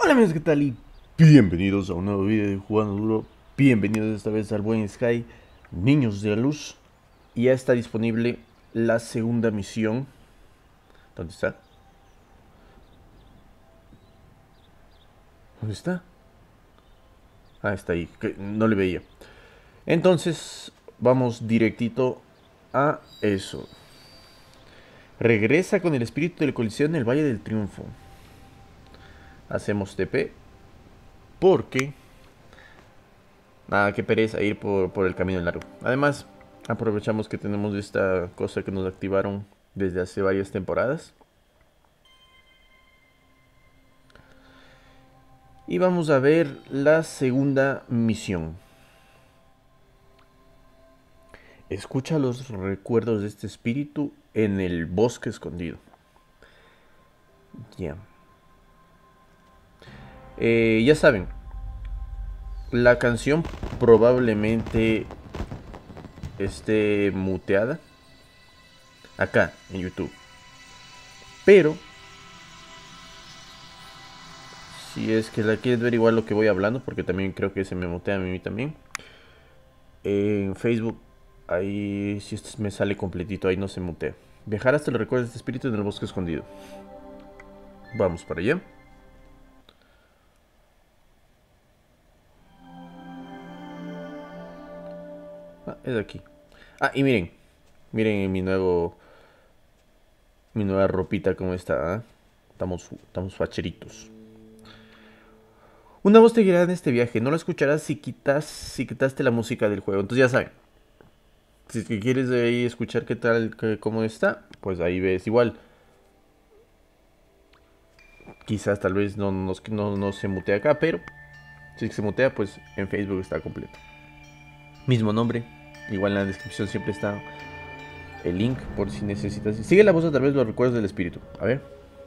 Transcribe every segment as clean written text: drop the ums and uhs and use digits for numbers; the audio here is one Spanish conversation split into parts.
Hola amigos, ¿qué tal? Y bienvenidos a un nuevo video de Jugando Duro. Bienvenidos esta vez al buen Sky, Niños de la Luz. Y ya está disponible la segunda misión. ¿Dónde está? ¿Dónde está? Ah, está ahí, que no le veía. Entonces, vamos directito a eso. Regresa con el espíritu de la colisión en el Valle del Triunfo. Hacemos TP. Porque nada, qué pereza ir por el camino largo. Además, aprovechamos que tenemos esta cosa que nos activaron desde hace varias temporadas. Y vamos a ver la segunda misión. Escucha los recuerdos de este espíritu en el bosque escondido. Ya. Ya saben, la canción probablemente esté muteada acá en YouTube. Pero si es que la quieres ver igual lo que voy hablando, porque también creo que se me mutea a mí también. En Facebook, ahí si esto me sale completito, ahí no se mutea. Viajar hasta los recuerdos de este espíritu en el bosque escondido. Vamos para allá. Ah, es aquí. Ah, y miren. Miren mi nueva ropita como está. ¿Ah? Estamos facheritos. Una voz te guiará en este viaje. No la escucharás si quitaste la música del juego. Entonces ya saben. Si es que quieres ahí escuchar qué tal, cómo está, pues ahí ves igual. Quizás tal vez no se mutea acá, pero si es que se mutea, pues en Facebook está completo. Mismo nombre. Igual en la descripción siempre está el link por si necesitas. Sigue la voz a través de los recuerdos del espíritu. A ver.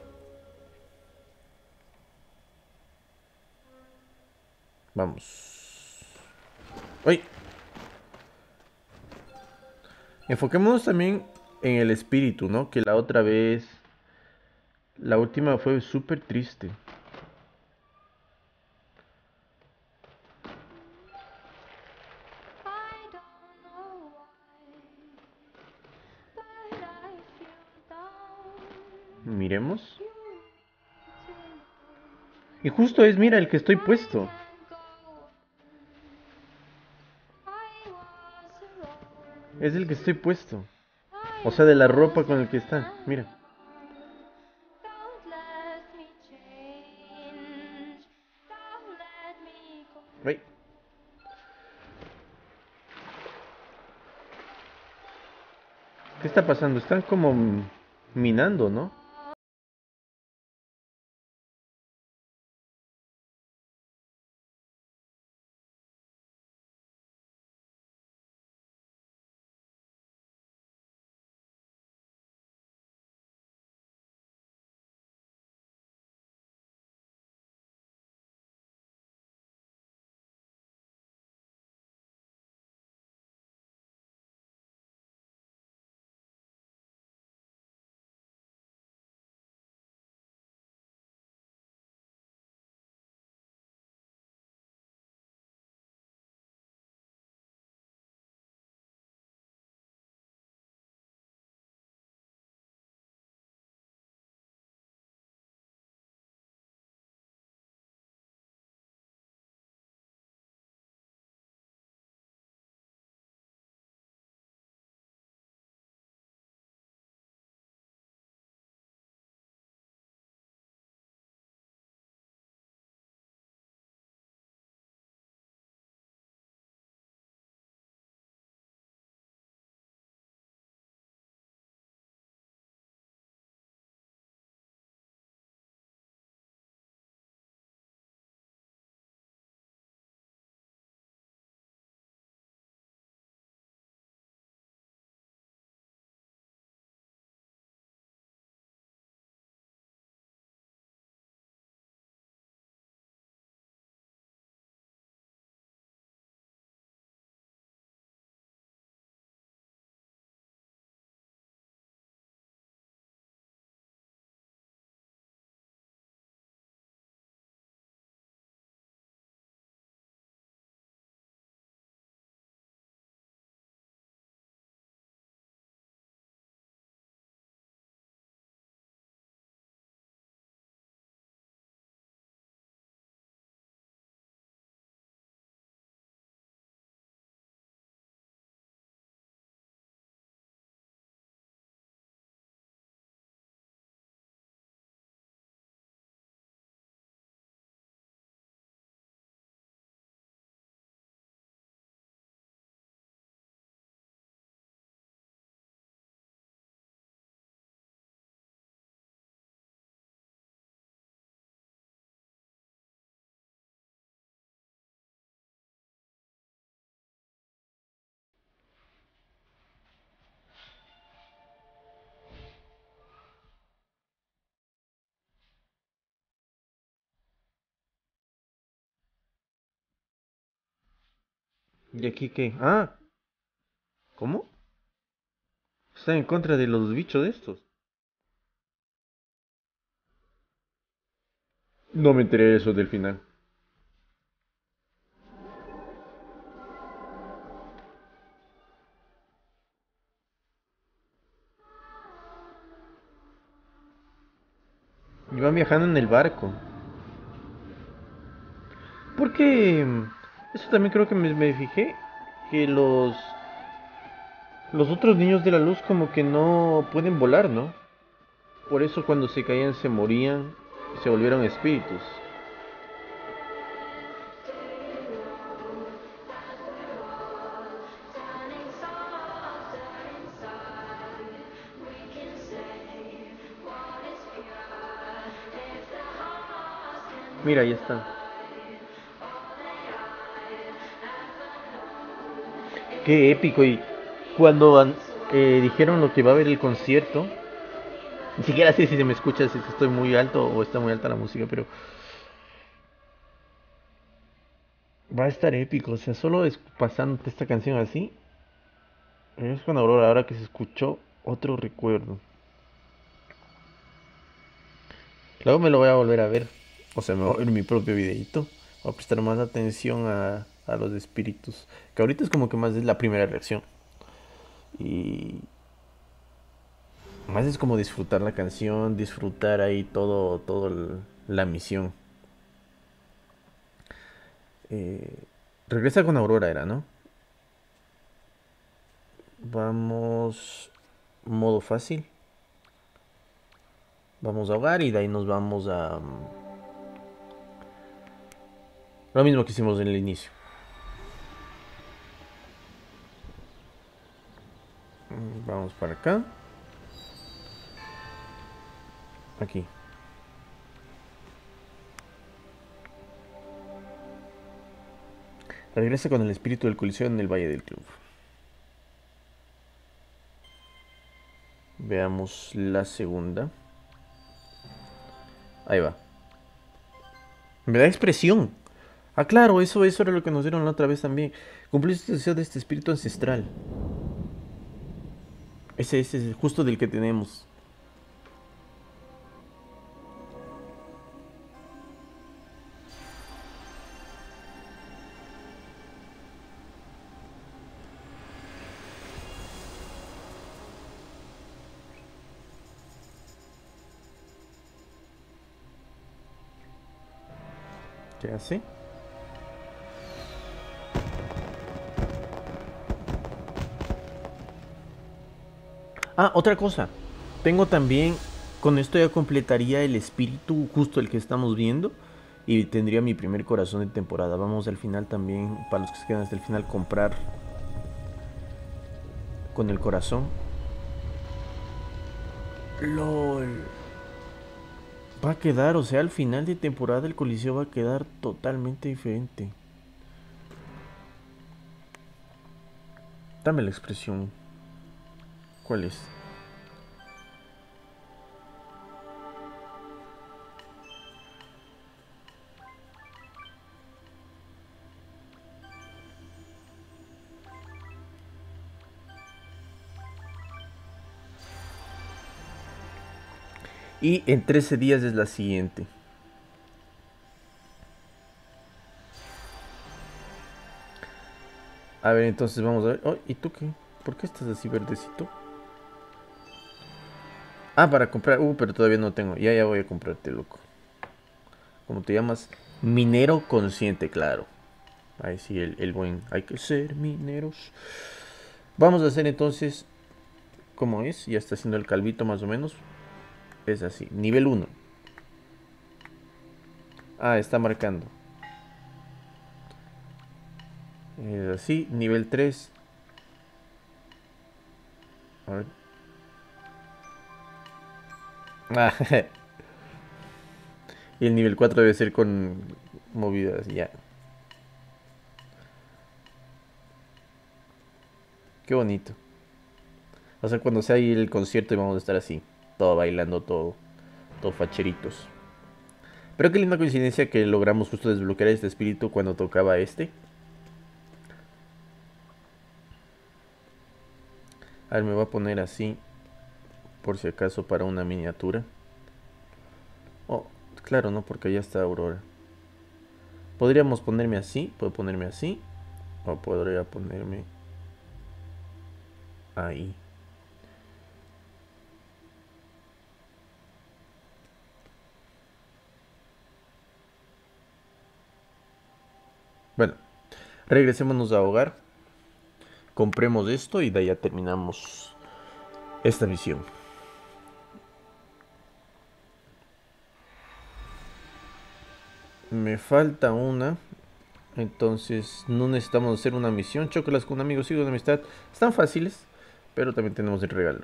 Vamos. ¡Uy! Enfoquémonos también en el espíritu, ¿no? Que la otra vez. La última fue súper triste. Miremos. Y justo es, mira, el que estoy puesto. Es el que estoy puesto. O sea, de la ropa con el que está. Mira. Uy. ¿Qué está pasando? Están como minando, ¿no? ¿Y aquí qué? Ah, ¿cómo? Está en contra de los bichos de estos. No me enteré de eso del final. Iban viajando en el barco. Porque eso también creo que me fijé. Que los otros niños de la luz como que no pueden volar, ¿no? Por eso cuando se caían se morían y se volvieron espíritus. Mira, ahí está. Qué épico. Y cuando dijeron lo que va a haber el concierto, ni siquiera sé si se me escucha, si estoy muy alto o está muy alta la música, pero va a estar épico. O sea, solo pasando esta canción así, es con Aurora, ahora que se escuchó otro recuerdo. Luego me lo voy a volver a ver. O sea, me voy a ver mi propio videito. Voy a prestar más atención a los espíritus. Que ahorita es como que más es la primera reacción. Y más es como disfrutar la canción, disfrutar ahí la misión. Eh, regresa con Aurora, era, ¿no? Vamos. Modo fácil. Vamos a ahogar y de ahí nos vamos a. Lo mismo que hicimos en el inicio. Vamos para acá. Aquí. Regresa con el espíritu del Coliseo en el Valle del Club. Veamos la segunda. Ahí va. Me da expresión. Ah, claro, eso era lo que nos dieron la otra vez también. Cumplir este deseo de este espíritu ancestral. Ese es justo del que tenemos. ¿Qué hace? Ah, otra cosa. Tengo también. Con esto ya completaría el espíritu, justo el que estamos viendo. Y tendría mi primer corazón de temporada. Vamos al final también, para los que se quedan hasta el final, comprar con el corazón. LOL. Va a quedar, o sea, al final de temporada el Coliseo va a quedar totalmente diferente. Dame la expresión. ¿Cuál es? Y en 13 días es la siguiente. A ver, entonces vamos a ver. Oh, ¿y tú qué? ¿Por qué estás así verdecito? Ah, para comprar. Pero todavía no tengo. Ya voy a comprarte, loco. ¿Cómo te llamas? Minero consciente, claro. Ahí sí, el buen. Hay que ser mineros. Vamos a hacer entonces. ¿Cómo es? Ya está haciendo el calvito más o menos. Es así. Nivel 1. Ah, está marcando. Es así. Nivel 3. A ver. Ah, y el nivel 4 debe ser con movidas. Ya. Qué bonito. O sea, cuando sea ahí el concierto y vamos a estar así. Todo bailando, todo facheritos. Pero qué linda coincidencia que logramos justo desbloquear este espíritu cuando tocaba este. A ver, me voy a poner así, por si acaso, para una miniatura. Oh, claro, no, porque ya está Aurora. Podríamos ponerme así, puedo ponerme así, o podría ponerme ahí. Bueno, regresémonos a hogar. Compremos esto y de ahí ya terminamos esta misión. Me falta una. Entonces no necesitamos hacer una misión. Chócalas con un amigo, sigo de amistad. Están fáciles, pero también tenemos el regalo.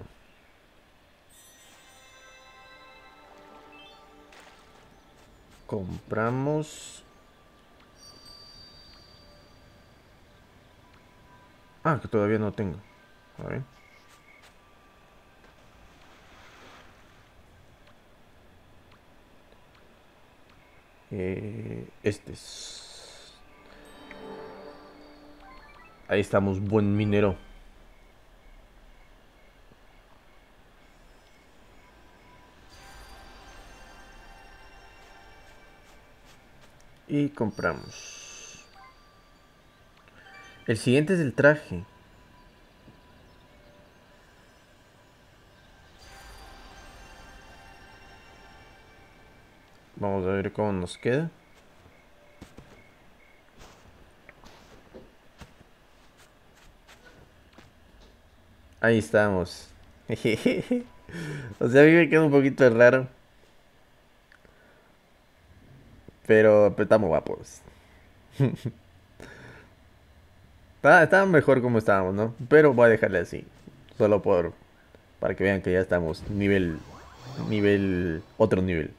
Compramos. Ah, que todavía no tengo. A ver. Este es. Ahí estamos, buen minero. Y compramos. El siguiente es el traje. Vamos a ver cómo nos queda. Ahí estamos. O sea, a mí me queda un poquito raro. Pero estamos guapos. Estaba mejor como estábamos, ¿no? Pero voy a dejarle así. Solo para que vean que ya estamos otro nivel.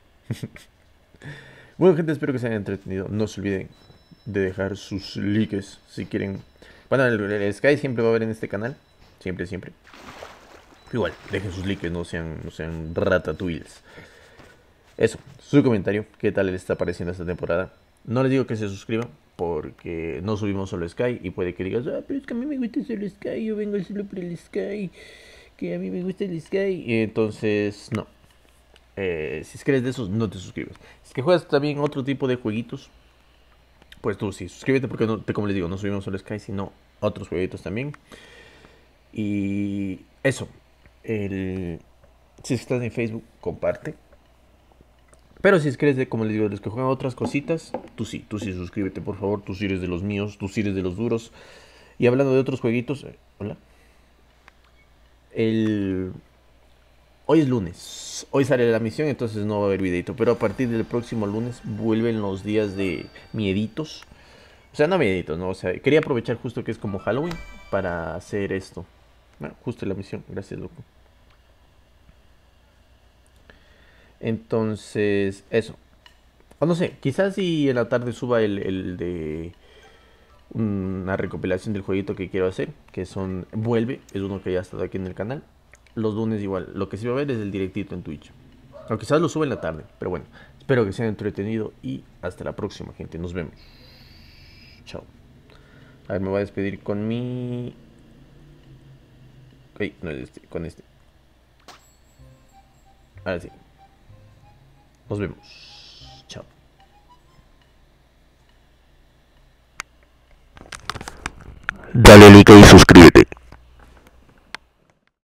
Bueno, gente, espero que se hayan entretenido. No se olviden de dejar sus likes si quieren. Bueno, el Sky siempre va a haber en este canal. Siempre, siempre. Igual, dejen sus likes, no sean ratatouilles. Eso, su comentario, qué tal les está pareciendo esta temporada. No les digo que se suscriban, porque no subimos solo Sky y puede que digas, ah, pero es que a mí me gusta solo Sky, yo vengo solo por el Sky, que a mí me gusta el Sky. Y entonces, no. Si es que eres de esos, no te suscribes. Si es que juegas también otro tipo de jueguitos, pues tú sí, suscríbete porque, no, como les digo, no subimos solo Sky, sino otros jueguitos también. Y eso, si estás en Facebook, comparte. Pero si es que eres de, como les digo, de los que juegan otras cositas, tú sí, suscríbete por favor, tú sí eres de los míos, tú sí eres de los duros. Y hablando de otros jueguitos, hola. El... Hoy es lunes, hoy sale la misión, entonces no va a haber videito. Pero a partir del próximo lunes vuelven los días de mieditos. O sea, no mieditos, no, o sea, quería aprovechar justo que es como Halloween para hacer esto. Bueno, justo la misión, gracias loco. Entonces, eso. O no sé, quizás si en la tarde suba el de una recopilación del jueguito que quiero hacer, que son Vuelve, es uno que ya ha estado aquí en el canal. Los lunes igual, lo que sí va a ver es el directito en Twitch. O quizás lo suba en la tarde, pero bueno, espero que se hayan entretenido y hasta la próxima, gente. Nos vemos. Chao. A ver, me voy a despedir con mi... no es este, con este. Ahora sí. Nos vemos. Chao. Dale like y suscríbete.